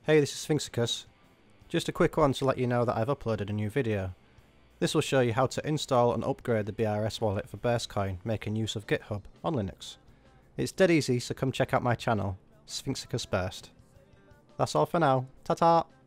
Hey, this is Sphinxicus. Just a quick one to let you know that I've uploaded a new video. This will show you how to install and upgrade the BRS Wallet for Burstcoin making use of GitHub on Linux. It's dead easy, so come check out my channel, Sphinxicus Burst. That's all for now. Ta-ta!